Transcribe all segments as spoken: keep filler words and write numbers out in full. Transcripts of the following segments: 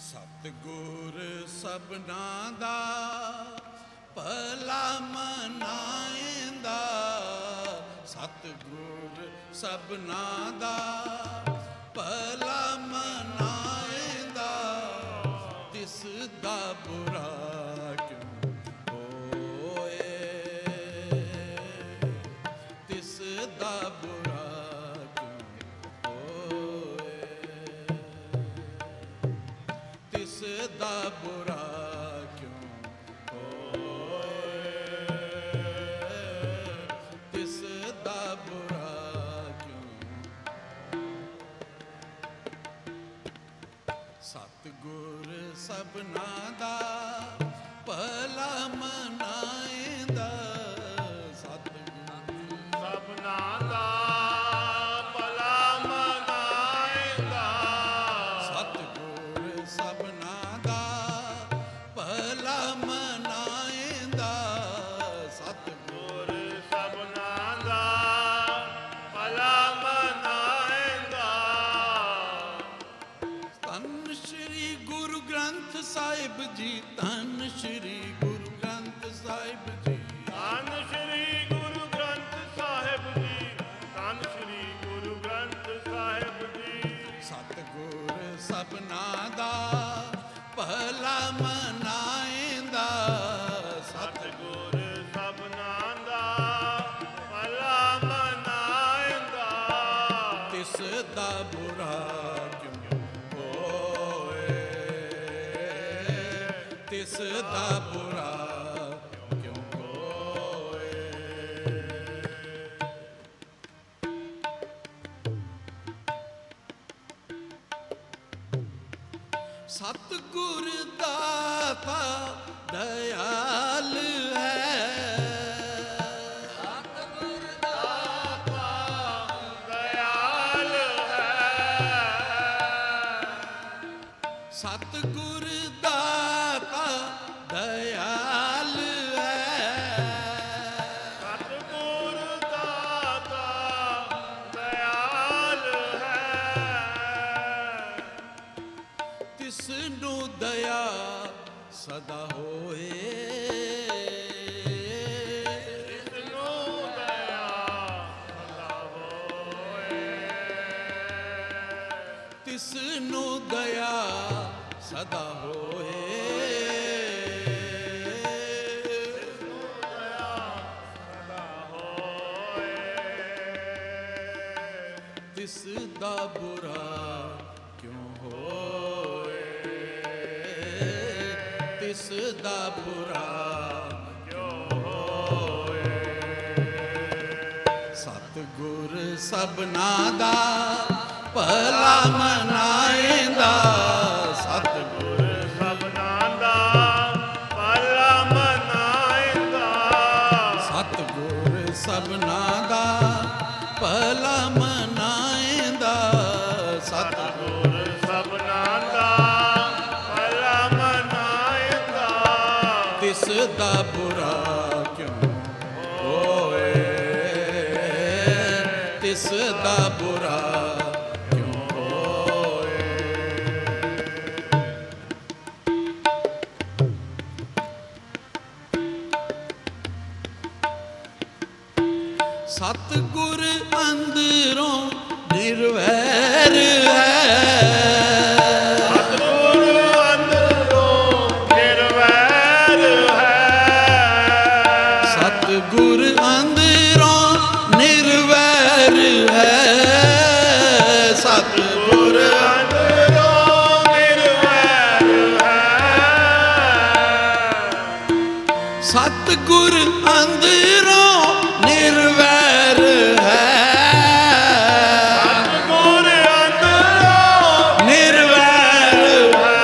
ਸਤਿਗੁਰ ਸਭਨਾ ਦਾ ਭਲਾ ਮਨਾਏਂਦਾ, ਸਤਿਗੁਰ ਸਭਨਾ ਦਾ ਭਲਾ ਮਨਾਏਂਦਾ, ਤਿਸ ਦਾ ਬੁਰਾ ਕਿਉਂ ਹੋਏ, ਤਿਸ ਦਾ ਬੁਰਾ ਦਾ ਬੁਰਾ ਕਿਉਂ ਹੋਏ, ਤਿਸ ਦਾ ਬੁਰਾ ਕਿਉਂ। ਸਤਿਗੁਰ ਸਭਨਾ ਦਾ ਭਲਾ ਮਨਾਏਂਦਾ, ਸਤਿਗੁਰ ਸਭਨਾ ਦਾ ਭਲਾ ਮਨਾਏਂਦਾ, ਸਤਿਗੁਰ ਸਭਨਾ ਭਲਾ ਮਨਾਏਂਦਾ, ਸਤਿਗੁਰ ਸਭਨਾ ਦਾ ਭਲਾ ਮਨਾਏਂਦਾ। ਧੰਨ ਸ਼੍ਰੀ ਗੁਰੂ ਗ੍ਰੰਥ ਸਾਹਿਬ ਜੀ, ਧੰਨ ਸ਼੍ਰੀ ਗੁਰੂ ਗ੍ਰੰਥ ਸਾਹਿਬ ਜੀ, ਧੰਨ ਸ਼੍ਰੀ ਗੁਰੂ ਗ੍ਰੰਥ ਸਾਹਿਬ ਜੀ, ਧੰਨ ਸ਼੍ਰੀ ਗੁਰੂ ਗ੍ਰੰਥ ਸਾਹਿਬ ਜੀ। ਸਤਿਗੁਰ ਸਭਨਾ ਦਾ ਭਲਾ ਮਨਾਏਂਦਾ, ਸਤਿਗੁਰ ਸਭਨਾ ਦਾ ਭਲਾ ਮਨਾਏਂਦਾ, ਤਿਸ ਦਾ ਬੁਰਾ ਕਿਉਂ ਹੋਏ, ਤਿਸ ਦਾ ਬੁਰਾ ਕਿਉਂ ਹੋਏ। ਸਤਿਗੁਰ ਦਾਤਾ ਦਇਆਲ ਹੈ, ਸਤਿਗੁਰ ਦਾਤਾ ਦਇਆਲ ਹੈ, ਸਤਿਗੁਰ ਦਾਤਾ ਦਇਆਲ ਹੈ, ਸਤਿਗੁਰ ਦਾਤਾ ਦਇਆਲ ਹੈ, ਤਿਸ ਨੂੰ ਦਇਆ ਸਦਾ ਹੋਏ, ਤਿਸ ਨੂੰ ਦਇਆ ਸਦਾ ਹੋਏ, ਤਿਸ ਨੂੰ ਦਇਆ ਸਦਾ ਹੋਏ, ਤਿਸ ਨੂੰ ਦਇਆ ਸਦਾ ਹੋਏ, ਤਿਸ ਦਾ ਬੁਰਾ ਕਿਉਂ ਹੋਏ, ਤਿਸ ਦਾ ਬੁਰਾ ਕਿਉਂ ਹੋਏ। ਸਤਿਗੁਰ ਸਭਨਾ ਦਾ ਭਲਾ ਮਨਾਏਂਦਾ, ਸਤਿਗੁਰ ਸਭਨਾ ਦਾ ਭਲਾ ਮਨਾਏਂਦਾ, ਸਤਿਗੁਰ ਸਭਨਾ ਦਾ ਭਲਾ ਮਨਾਏਂਦਾ, ਸਤਿਗੁਰ ਸਭਨਾ ਦਾ ਭਲਾ ਮਨਾਏਂਦਾ, ਤਿਸ ਦਾ ਬੁਰਾ ਕਿਉਂ ਹੋਏ, ਤਿਸ ਦਾ ਬੁਰਾ ਕਿਉਂ ਹੋਏ। ਸਤਿਗੁਰ ਅੰਦਰੋਂ ਨਿਰਵੈਰ ਹੈ, ਸਤਿਗੁਰ ਅੰਦਰੋਂ ਨਿਰਵੈਰ ਹੈ, ਸਤਿਗੁਰ ਅੰਦਰੋਂ ਨਿਰਵੈਰ ਹੈ, ਸਤਿਗੁਰ ਅੰਦਰੋਂ ਨਿਰਵੈਰ ਹੈ, ਸਤਿਗੁਰ ਅੰਦਰੋਂ ਨਿਰਵੈਰ ਹੈ, ਸਤਿਗੁਰ ਅੰਦਰੋਂ ਨਿਰਵੈਰ ਹੈ,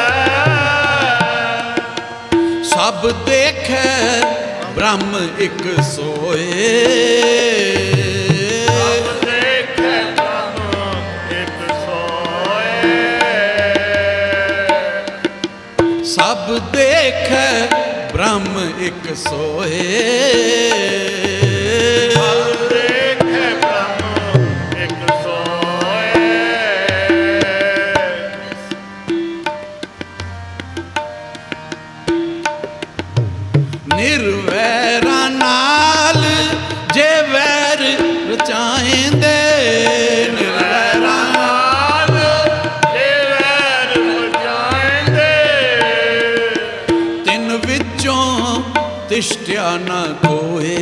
ਸਭ ਦੇਖੈ ਬ੍ਰਹਮ ਇੱਕ ਸੋਏ, ਸਭ ਦੇਖੈ ਬ੍ਰਹਮ ਇੱਕ ਸੋਏ, ਸਭ ਦੇਖੈ ਬ੍ਰਹਮ ਇੱਕ ਸੋਏ, ਸਭ ਦੇਖੈ ਬ੍ਰਹਮ ਇੱਕ ਸੋਏ, ਤਿਸ਼ਟਿਆ ਨਾ ਕੋਏ।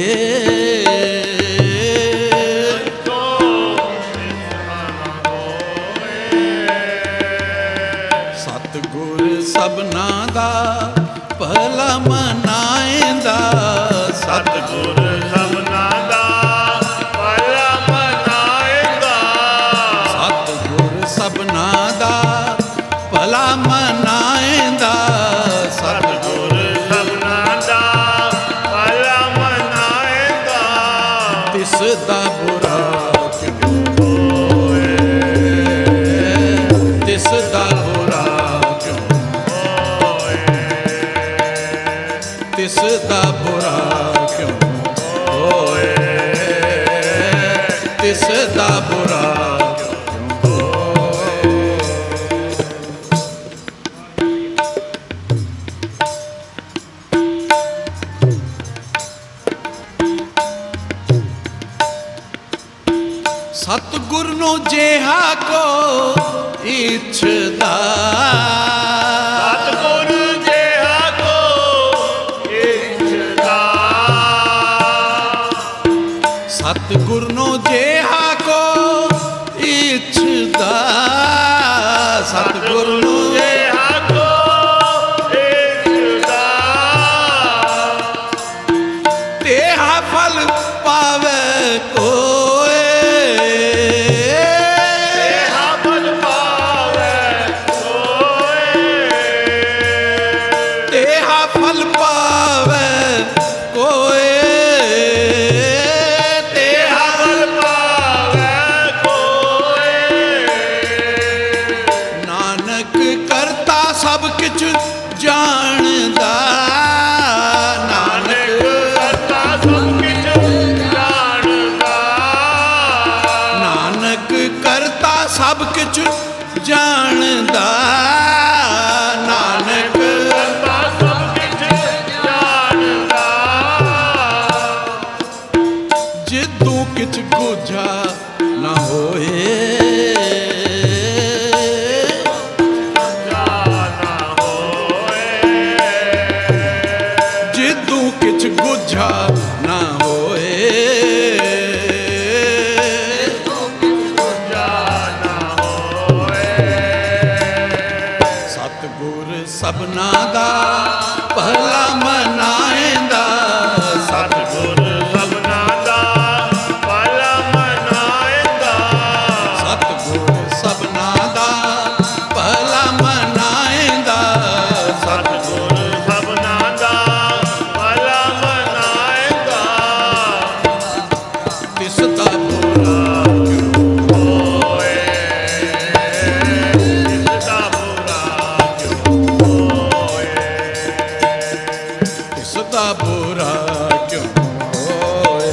ਸਤਿਗੁਰ ਸਭਨਾ ਦਾ ਭਲਾ ਮਨਾਏਂਦਾ। ਸਤਿਗੁਰ ਸਭਨਾ ਦਾ ਭਲਾ ਮਨਾਏਂਦਾ। ਸਤਿਗੁਰ ਸਭਨਾ ਦਾ ਭਲਾ ਮਨਾਏਂਦਾ। ਸਤਿਗੁਰ ਸਭਨਾ ਦਾ ਭਲਾ ਮਨਾਏਂਦਾ। ਤਿਸ ਦਾ ਬੁਰਾ ਕਿਉ ਹੋਏ। ਤਿਸ ਦਾ ਬੁਰਾ ਕਿਉ ਹੋਏ। ਤਿਸ ਦਾ ਬੁਰਾ ਕਿਉ ਹੋਏ। ਤਿਸ ਦਾ ਬੁਰਾ ਸਤਿਗੁਰ ਨੂੰ ਜਿਹਾ ਕੋ ਇੱਛਦਾ। ਸਤਿਗੁਰ ਜਿਹਾ ਕੋ ਇੱਛਦਾ। ਸਤਿਗੁਰ ਨੂੰ ਜਿਹਾ ਕੋ ਇੱਛਦਾ। ਸਤਿਗੁਰ ਨੂੰ ਜਿਹਾ ਕੋ ਇੱਛਦਾ। ਤੇਹਾ ਫਲ ਪਾਵੇ ਕੋਏ। ਤੇਹਾ ਫਲ ਪਾਵੇ ਕੋਏ। ਤੇਹਾ ਫਲ ਪਾਵੇ ਕੋਏ। ਤੇਹਾ ਫਲ ਪਾਵੇ ਕੋਏ। ਨਾਨਕ ਕਰਤਾ ਸਭ ਕਿਛ ਜਾਣਦਾ। ਨਾਨਕ ਕਰਤਾ ਸਭ ਕਿਛ ਜਾਣਦਾ। ਨਾਨਕ ਕਰਤਾ ਸਭ ਕਿਛ ਜਾਣਦਾ। ਨਾਨਕ ਕਰਤਾ ਸਭ ਕਿਛ ਜਾਣਦਾ। ਜਿਦੂ ਕਿਛ ਗੁਝਾ ਨਾ ਹੋਏ। ਜਾਣਾ ਹੋਏ। ਜਿਦੂ ਕਿਛ ਗੁਝਾ ਨਾ ਹੋਏ। ਜਾਣਾ ਹੋਏ। ਸਤਿਗੁਰ ਸਭਨਾ ਦਾ ਭਲਾ ਮਨਾਏਂਦਾ। ਸਤਿਗੁਰ ਸਭਨਾ ਦਾ ਭਲਾ ਮਨਾਏਂਦਾ। ਸਤਿਗੁਰ ਸਭਨਾ ਦਾ ਭਲਾ ਮਨਾਏਂਦਾ। ਸਤਿਗੁਰ ਸਭਨਾ ਦਾ ਭਲਾ ਮਨਾਏਂਦਾ। ਤਿਸ ਦਾ ਬੁਰਾ ਕਿਉ ਹੋਏ। ਤਿਸ ਦਾ ਬੁਰਾ ਕਿਉ ਹੋਏ। ਤਿਸ ਦਾ ਬੁਰਾ ਕਿਉ ਹੋਏ।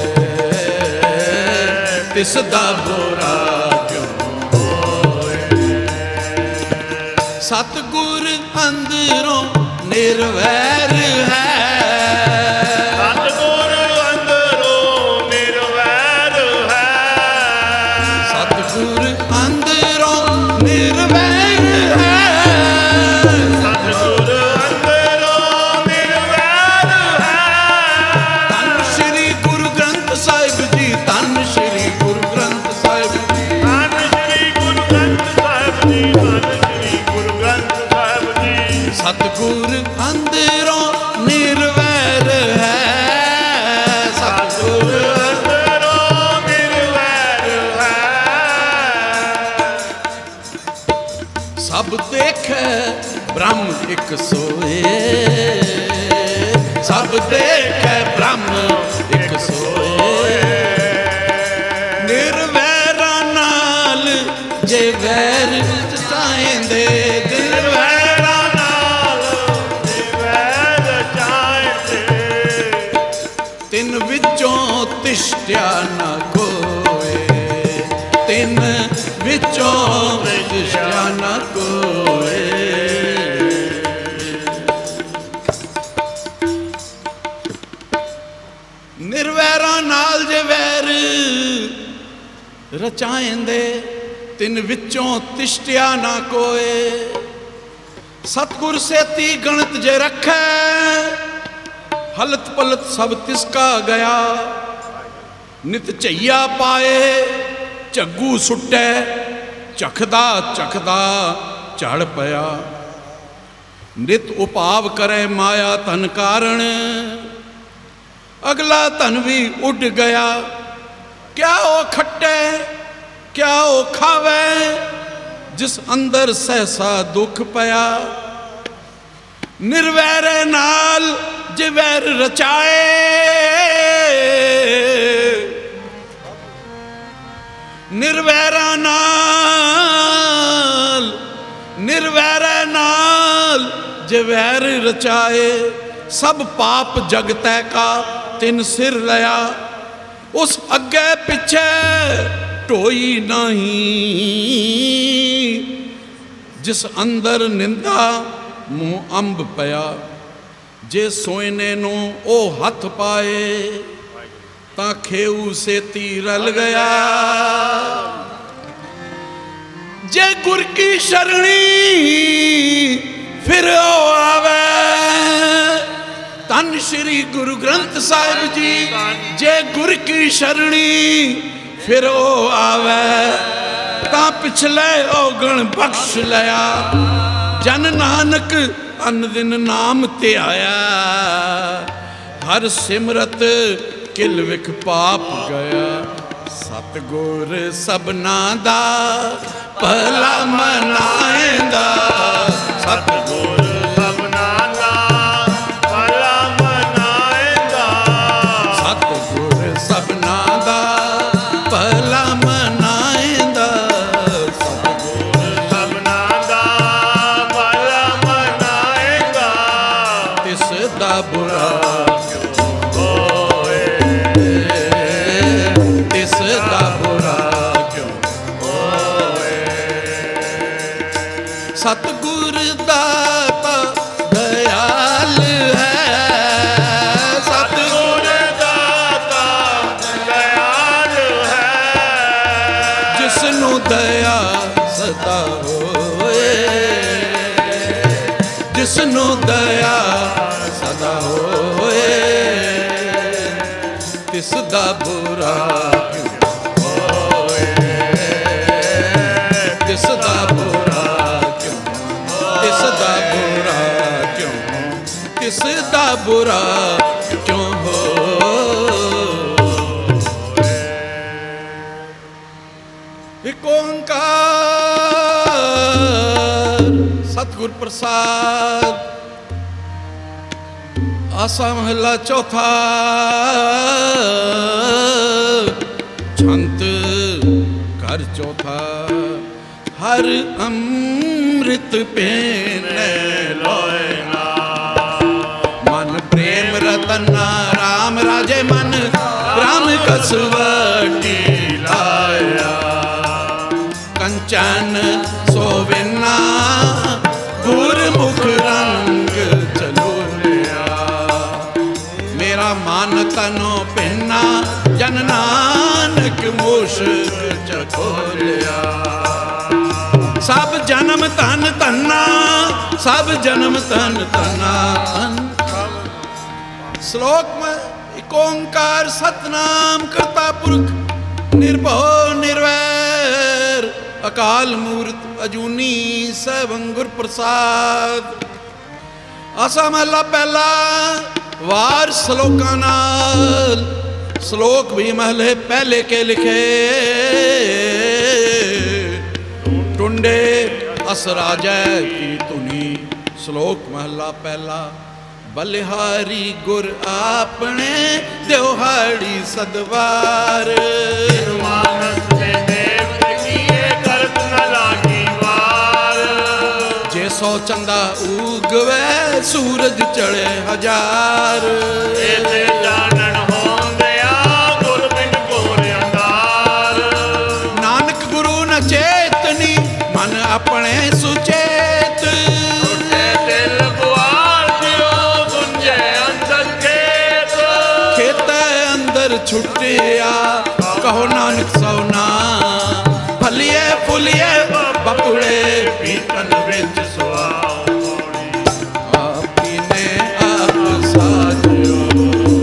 ਤਿਸ ਦਾ ਬੁਰਾ ਕਿਉ ਹੋਏ। ਸਤਿਗੁਰ ਅੰਦਰੋਂ ਨਿਰਵੈਰ ਹੈ। ਸਤਿਗੁਰ ਅੰਦਰੋਂ ਨਿਰਵੈਰ ਹੈ। ਸਤਿਗੁਰ ਅੰਦਰੋਂ ਨਿਰਵੈਰ ਹੈ। ਸਤਿਗੁਰ ਅੰਦਰੋਂ ਨਿਰਵੈਰ ਹੈ। ਧੰਨ ਸ਼੍ਰੀ ਗੁਰੂ ਗ੍ਰੰਥ ਸਾਹਿਬ ਜੀ। ਧੰਨ ਸ਼੍ਰੀ ਗੁਰੂ ਗ੍ਰੰਥ ਸਾਹਿਬ ਜੀ। ਧੰਨ ਸ਼੍ਰੀ ਗੁਰੂ ਗ੍ਰੰਥ ਸਾਹਿਬ ਜੀ। ਧੰਨ ਸ਼੍ਰੀ ਗੁਰੂ ਗ੍ਰੰਥ ਸਾਹਿਬ ਜੀ। ਸਤਿਗੁਰ ਅੰਦਰੋਂ ਨਿਰਵੈਰ ਹੈ। ਸਤਿਗੁਰ ਸਤਿਗੁਰ ਅੰਦਰੋਂ ਨਿਰਵੈਰ ਹੈ। ਸਭ ਦੇਖੈ ਬ੍ਰਹਮ ਇੱਕ ਸੋਏ। ਸਭ ਦੇਖੈ ਬ੍ਰਹਮ ਇੱਕ ਸੋਏ। ਨਿਰਵੈਰਾਂ ਨਾਲ ਜੇ ਵੈਰ ਚਾਹੀਂਦੇ। ਨਿਰਵੈਰਾਂ ਨਾਲ ਨਿਰਵੈਰ ਚਾਹੀਦੇ। ਤਿੰਨ ਵਿੱਚੋਂ ਤਿਸ਼ਟਿਆ ਨਾ ਕੋਏ। ਤਿੰਨ ਵਿੱਚੋਂ ਤਿਸ਼ਟਿਆ ਨਾ ਕੋਏ। ਨਿਰਵੈਰਾਂ ਨਾਲ ਜੇ ਵੈਰ ਰਚਾਏਂਦੇ। ਤਿੰਨ ਵਿੱਚੋਂ ਤਿਸ਼ਟਿਆ ਨਾ ਕੋਏ। ਸਤਿਗੁਰ ਸੇਤੀ ਗਣਤ ਜੇ ਰੱਖੈ। ਹਲਤ पलत सब तिसका गया। नित झैया पाए झग्गू सुट्टै, चखदा चखदा झड़ पया। नित उपाव करे माया धन कारण, अगला धन भी उड़ गया। क्या ओ खट्टे क्या ओ खावे, जिस अंदर सहसा दुख पया। निर्वैरे नाल जे वैर रचाए, निर्वैरा नाल निर्वैरे नाल जे वैर रचाए। सब पाप जगतै का तिन सिर लया, उस अगे पिछे ढोई नहीं। जिस अंदर निंदा मुँह अंब पया, जे सोयने नो ओ हथ पाए। ता खेऊ सेती रल गया। जे गुर की शरणी फिर ओ आवे, धन श्री गुरु ग्रंथ साहिब जी। जे गुर की शरणी फिर ओ आवे, ता पिछले औगण बख्श लया। जन नानक अन दिन नाम ते आया, हर सिमरत किल विख पाप गया। सतगुर सबना दा भला मनाएंदा, सतगुर सबना दा भला मनाएंदा। सतगुर सबना दा भला मनाएंदा। सतगुर सबना दा भला मनाएंदा। तिस दा बुरा सतगुर दाता दयाल है। सतगुर दाता दयाल है। जिसनु दया सदा होए, जिसनु दया सदा होए। तिस दा बुरा होए, तिस दा बुरा किस दा बुरा क्यों हो। एक ओंकार सतगुर प्रसाद। आसा महला चौथा। छंत कर चौथा। हर अमृत पेने लोए ना, मन प्रेम रतना राम राजे मन। राम कसवटी लाया, कंचन सोविना गुरमुख रंग चलोलिया। मेरा मन तनो पिन्ना, जन नानक मुश्क चखोलिया। सब जन्म धन धन्ना, सब जन्म धन धन्ना। श्लोक में एक ओंकार सतनाम करता पुरख, निर्भव निर्वैर अकाल मूर्त अजूनी सैभं गुर प्रसाद। आसा महला पहला वार श्लोकां नाल। श्लोक भी महले पहले के लिखे। टुंडे अस राजै की धुनी। श्लोक महला पहला। बलिहारी गुर आपने देवहाड़ी सदवार। मानस के देव किए करत न लागी वार। जे सौ चंदा उगवे सूरज चढ़े हजार। एते जानन होंदिया गुर बिन घोर अंधार। नानक गुरु न चेतनी मन अपने सुचेत। टूटे दिल गुआर दियो गुंजे अंदर खेत। खेत अंदर छुटिया कहो नानक सौना। फलिए फुलिए बपुड़े पीतन विच सुआ। आपी ने आप साजो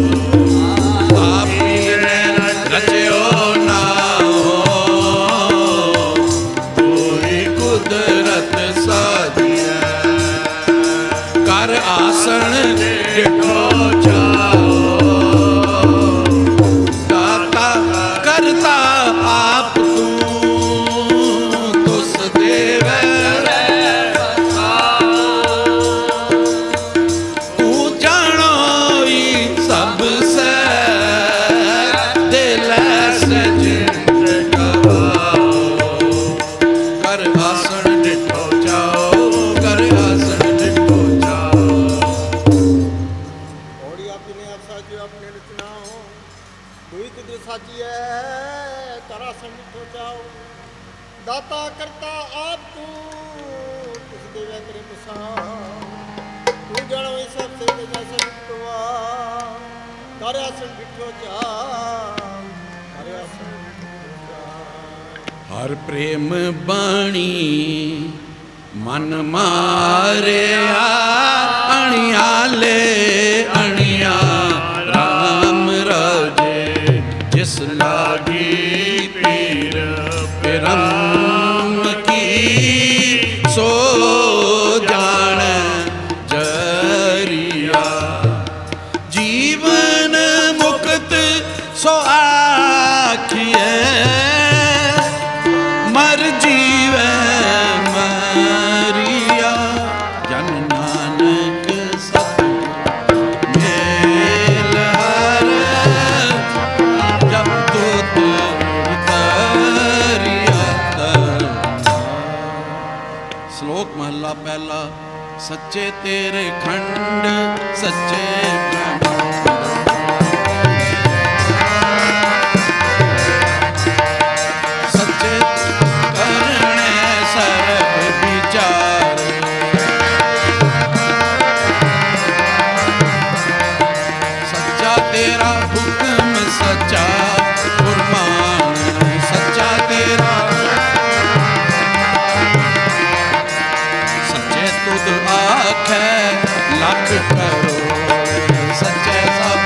दाता करता आप तू किस देवे तेरे मुसान तू जानो इस सब से जैसे बिटवा कर आसन बिठो जा कर आसन बिठो जा। हर प्रेम बाणी मन मारे अणियाले अणिया राम राजे जिस लागी पीर पिरम की सो जान जरिया जीवन मुक्त सो आखिए मर जीवे मरिया जन नानक सत मेल हर जब दूत उतरिया तरना। श्लोक महला पहला। सच्चे तेरे खंड सच्चे सच्चे करने सर्व विचार सच्चा तेरा हुक्म सच्चा फुरमान सच्चा तेरा सच्चे तुद आखे लख करो सच्चे सब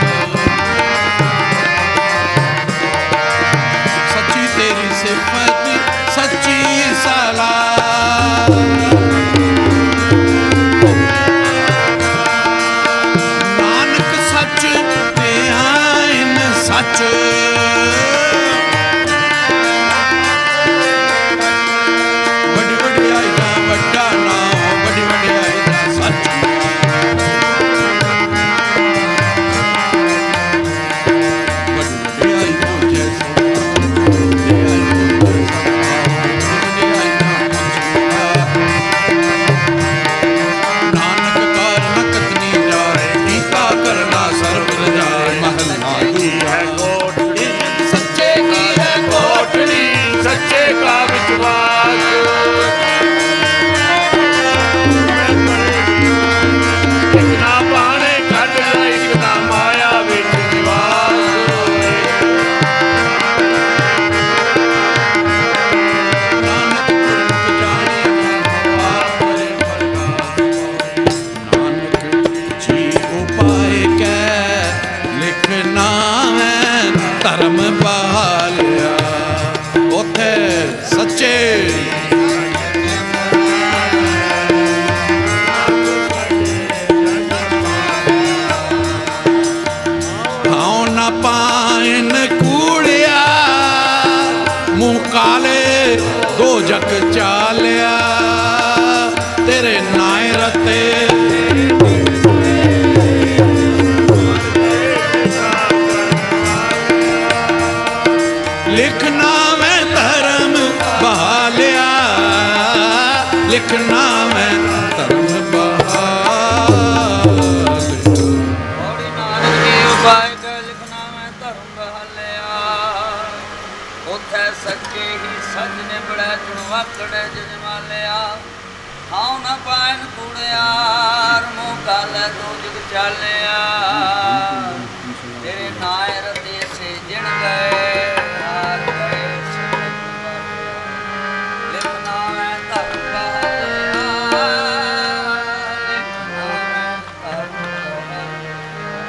सच्ची तेरी सिफत सच्ची सलाह नानक सच ते आइन सच बड़ी वड्याई दा वड्डा नाम बड़ी वड्याई दा सच बड़ी वड्याई दा जैसे वड्याई दा वड्याई दा नानक कार नकतनी जाए टीका करना सर्व रजाए महला दूजा सच्चे की है कोटड़ी सच्चे का विश्वास इतना पाने कट इतना माया विच निवास नानक पुरख जाने आप परे प्रकाश नानक जी उपाय कै लिखना है धर्म बहालिया उथे सच्चे खाओ न पाइन कूड़िया मुँह काले दो जग चालिया तेरे नाय रते लिखना मैं धर्म बहालिया लिखना मैं धर्म बहालिया थोड़ी नानक जी उपाय के लिखना मैं धर्म बहालिया उथे सच्चे ही सच ने बड़ा चुनवाकड़े जजमालिया खाओ न पाइन कूड़ियार मुँह काले दो जुग चालिया तेरे नाय रते से जिण गए हार गए सिमरन बहालिया। लिखना मैं धर्म बहालिया लिखना मैं धर्म बहालिया।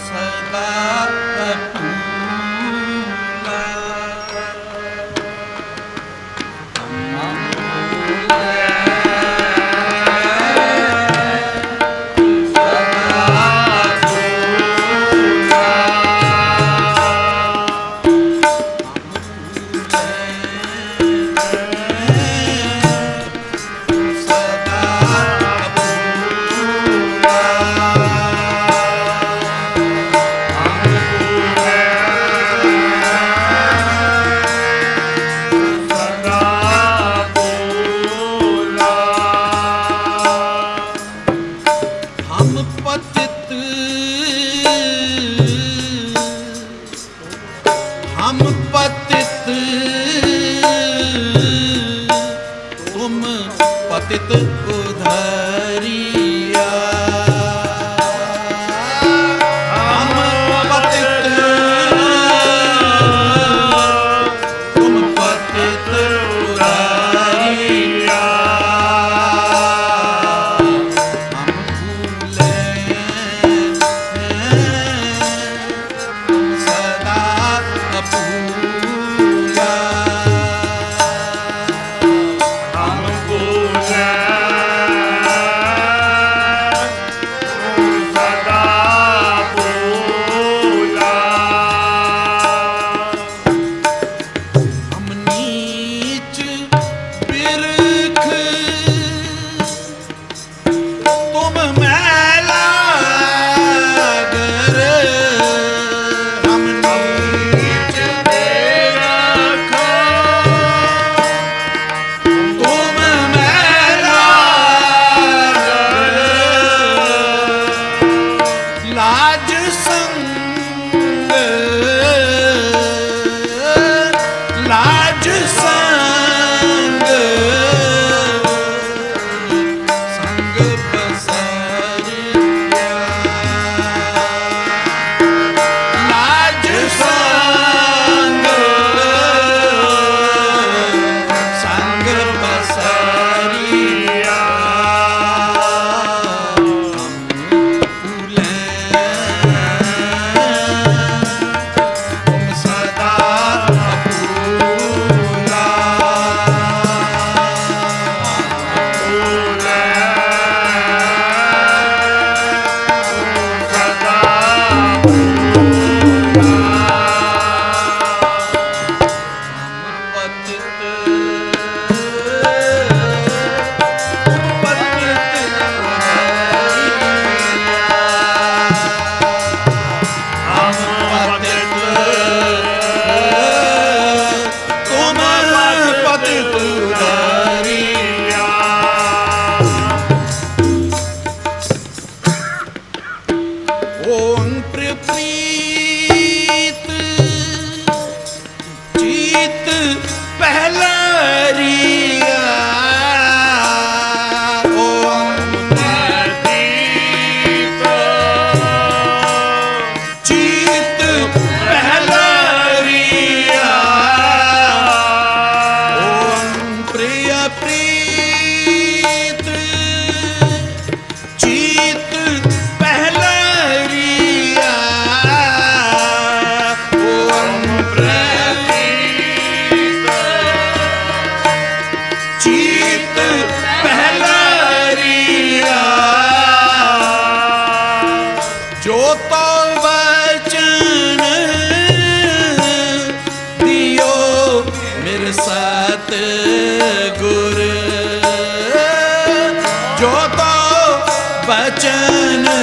सदा संग लाज संग संग पसरिया लाज संग संग पसरिया बचन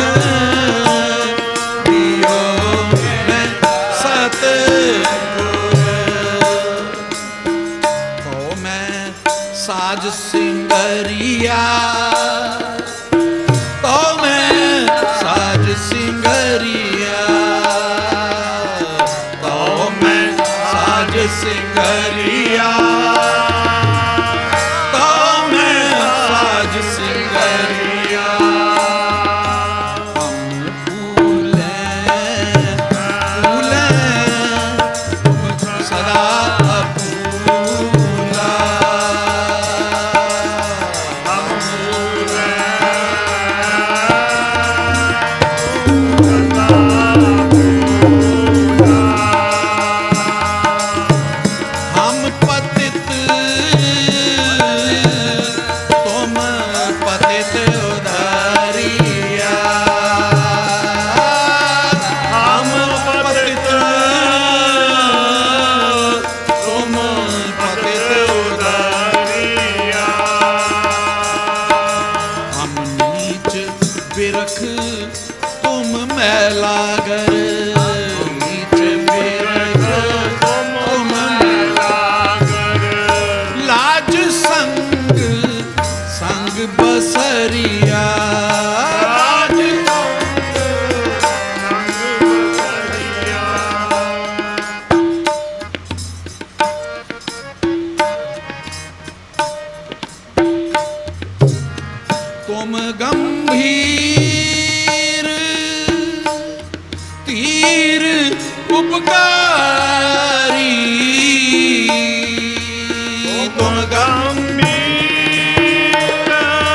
दियो मैं सतगुर तो मैं साज सिंगरिया तो मैं साज सिंगरिया तो मैं साज सिंगरिया तो मैं साज सिंगरिया हम फूले फूले सदा फूला हम फूले हम पतित तुम पतित उधारिया हम पतित तुम पतित उधारिया हम नीच बिरख तुम मैलागर नीच बिरख तुम मैलागर लाज संग संग बसरिया लाज तुम गंभीर तीर उपकारी तुम गंभीर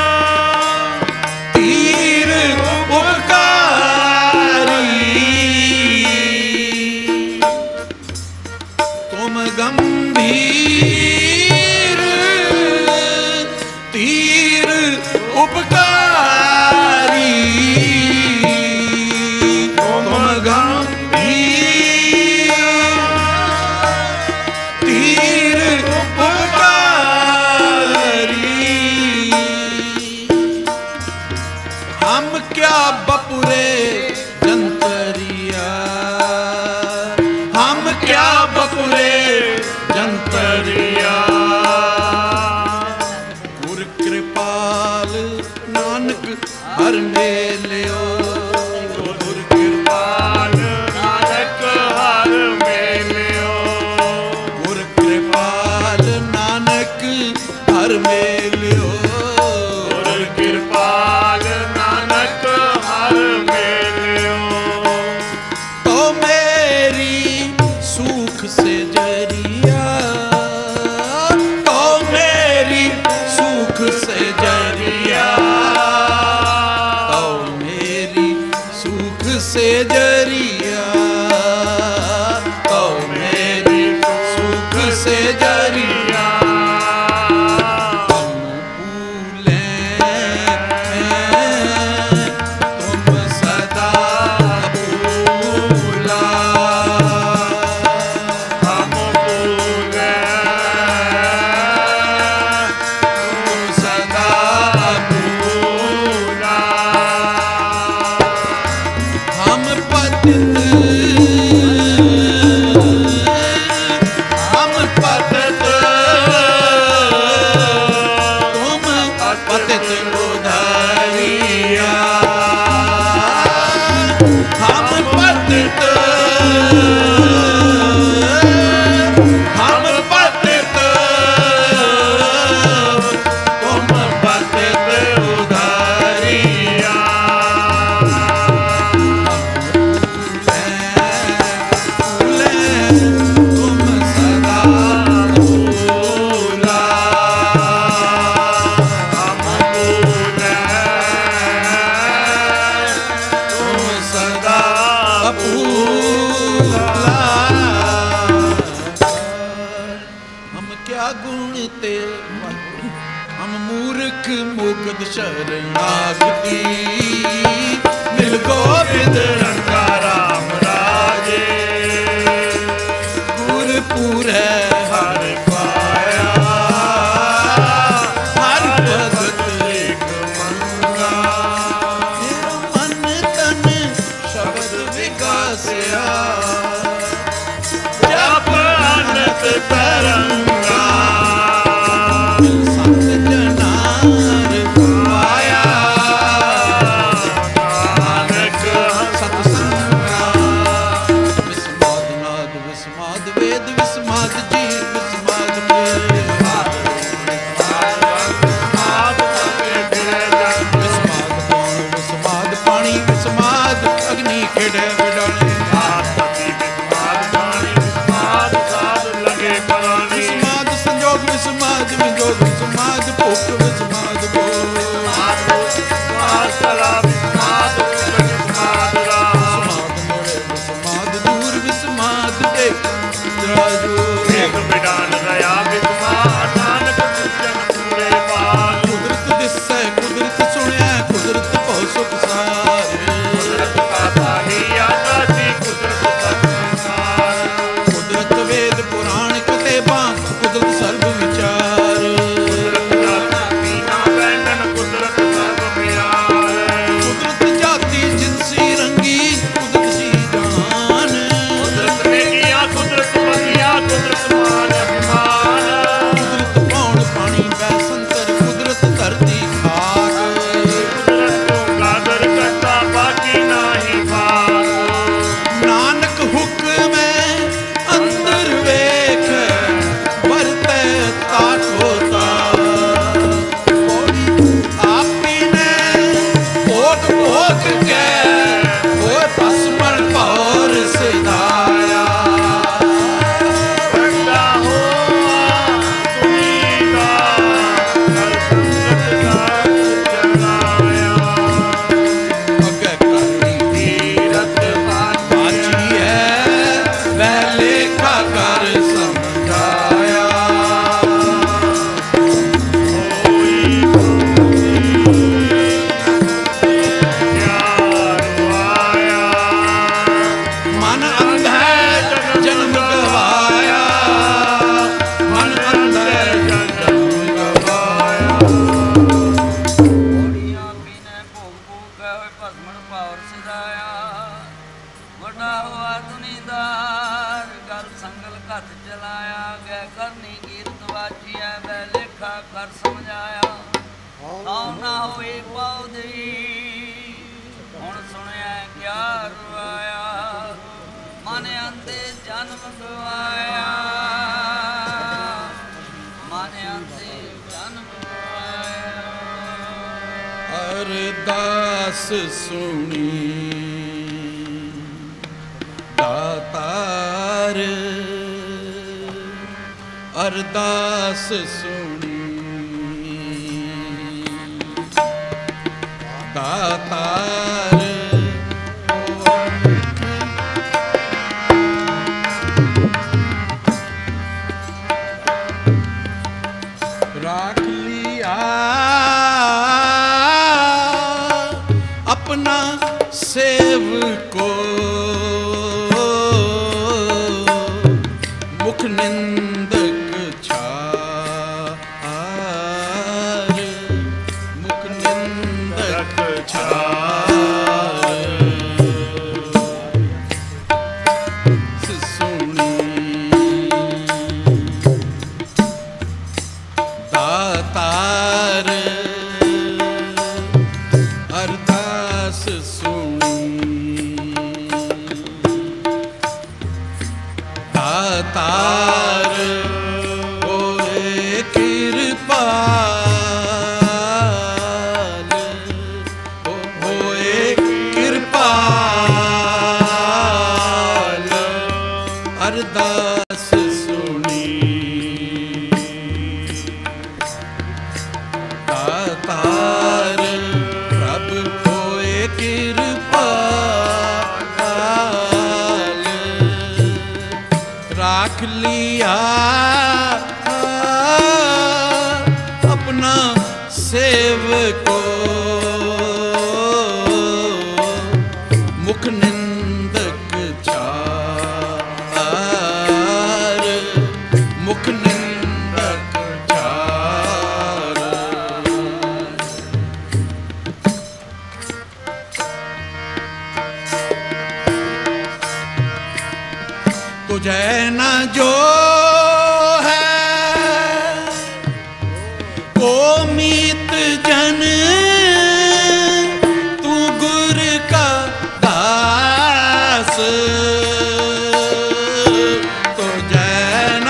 तीर उपकारी तुम गंभीर तीर उपकारी तुम गंभीर जरिया, तो मेरी सुख से जरिया। हम भूले तुम सदा भूला, हम भूले तुम सदा भूला। हम पतित हम पतित तुम पतित उधारिया। हम पतित हम पतित तुम पतित उधारिया। भूले तुम सदा भूला, हम भूले तुम सदा भूला। हम क्या गुण ते हम मूर्ख मुगद शरणागति, मिल गोविंद रंगा राम राजे। गुरपुर है हर पाया, हर भगत एक मंगा। मेरा मन तन शब्द विकासिया, जप अनंत तरंगा। संत जनार पाया, नानक सतसंगा। विस्माद नाद विस्माद वेद विस्माद जी विस्माद विस्माद पौन विस्माद पानी विस्माद अग्नि खेड़े बिडाने। विस्माद संजोग विस्माद विजोग विस्माद भूख विस्माद भोग। विस्माद मोरे विस्माद दूर विस्माद देख राजू। कुदरत दिसै कुदरत सुनिया कुदरत बहु सुख सारे। कुदरत वेद पुराण किताबां कुदरत सर्व विचार। कुदरत जाति जिनसी रंगी कुदरत सी जान। कुदरत पौन पानी बैसंतर कुदरत धरती खाक। नानक हुक्म अंदर वेख वरते ताठोता। आपी ने भोग भोग के वो भस्मन पौर सिधाया। अगे करनी तीरथ बाची है वह लेखा कर समझाया। मन अंधा जन्म गवाया, मन अंधा जन्म गवाया। ਪੌੜੀਆਂ ਪੀਨੇ ਭੋਗ ਭੋਗ ਗਏ ਹੋਏ ਭਸਮਣ ਪਾਵਰ ਸਿਧਾਇਆ। ਵੱਡਾ ਹੋਆ ਦੁਨੀਦਾਰ ਗਲ ਸੰਗਲ ਘੱਤ ਚਲਾਇਆ। ਗੈ ਕਰਨੀ ਕੀਰਤ ਵਾਚੀਐ ਵੈ ਲੇਖਾ ਕਰ ਸਮਝਾਇਆ। ਨਾਉ ਨਾ ਹੋਏ ਪਾਉਦੀ ਹੁਣ ਸੁਣਿਆ ਕਿਆ ਰਵਾਇਆ। ਮਨ ਅੰਤੇ ਜਨਮ ਗਵਾਇਆ, ਮਨ ਅੰਤੇ ਜਨਮ ਗਵਾਇਆ। ਅਰਦਾਸ ਸੁਣੀ ਦਾਤਾਰ, ਅਰਦਾਸ ਸੁਣੀ ਦਾਤਾਰ। अरदास सुनी दातार प्रभ होए कृपाल राख लिया अपना सेवको मुख निंदक चार मुख निंदक चार तुझे न जो है को मीत जन तू गुर का दास तुझे न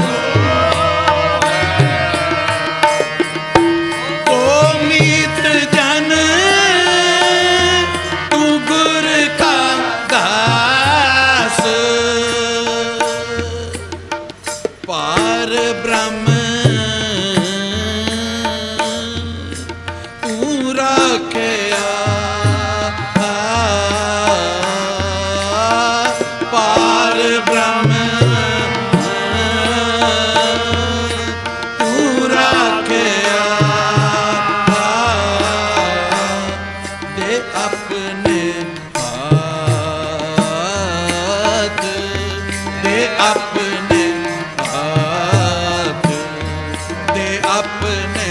को मीत जन तू गुर का दास पार ब्रह्म तू रखया पार ब्रह्म तू रखया दे अपने हाथ दे अपने हाथ दे अपने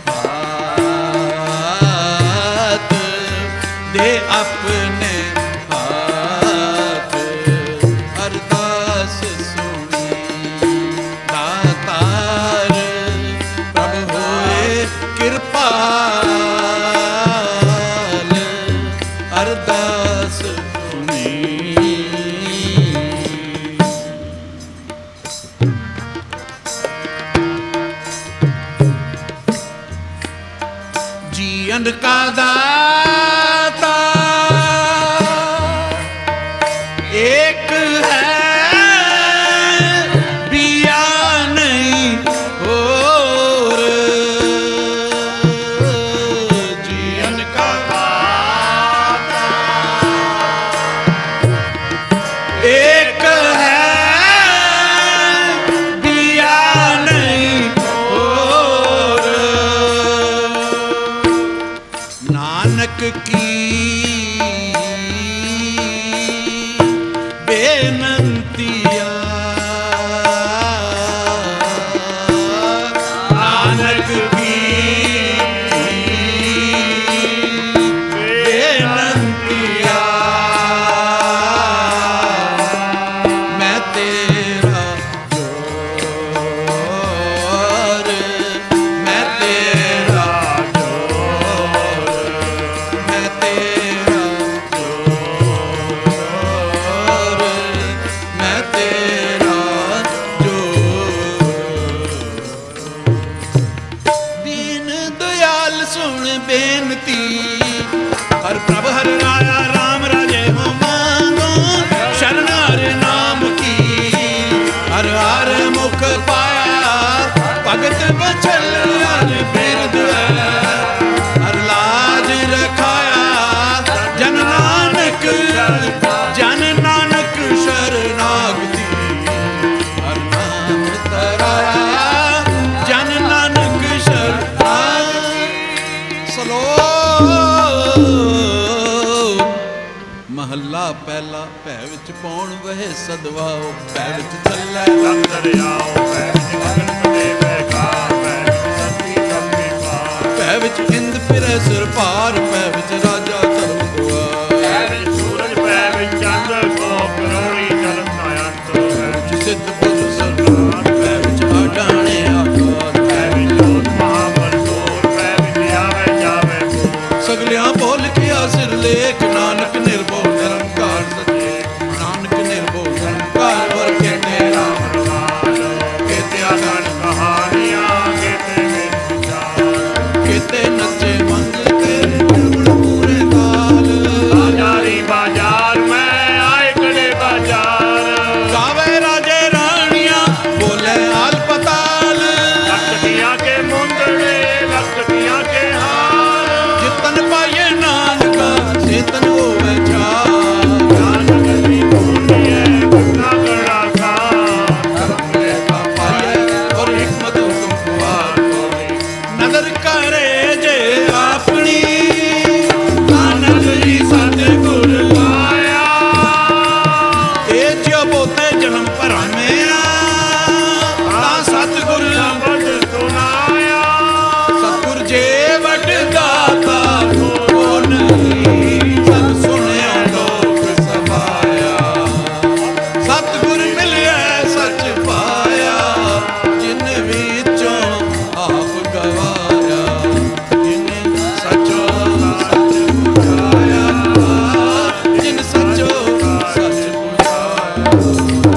हाथ दे अपने हाथ अरदास सुनी दातार प्रभु होए कृपाल अरदास सुनी जीवन का दाता एक है बिया नहीं और जीवन का दाता एक है बिया नहीं और नानक की बेनंतिया नानक की बेनंतिया मैं तेरा जोर मैं तेरा जोर मैं तेरा जोर मैं तेरा जोर दीन दयाल सुन बेनती हर प्रभ हर राया राम राजे हो मांगो शरण हर नाम की हर हर मुख पाया भगत बचल हर बिरद हर लाज रखाया जन नानक जन नानक शरणागति हर नाम तराया जन नानक शरणागति सलोक महला पहला भै विच पौण वहे सदवाओ भै विच थल्लै लंग दरियाओ पै विच गगन पटे बेकार पै विच सती कम्मी पार भै विच इंद फिरै सिर पार पै विच राजा धर्म दुआर पै विच सूरज पै विच चंद्र को करोड़ी चलन अंत पै विच सिद्ध बुद्ध सरकार पै विच आडाणे आकार पै विच जोत महाबलसोर पै विच आवे जावे सगलियां बोल के सिर लेख नानक निर्भो निरंकार सचे नानक निर्भो निरंकार वर के तेरा के त्यागन कहा हाँ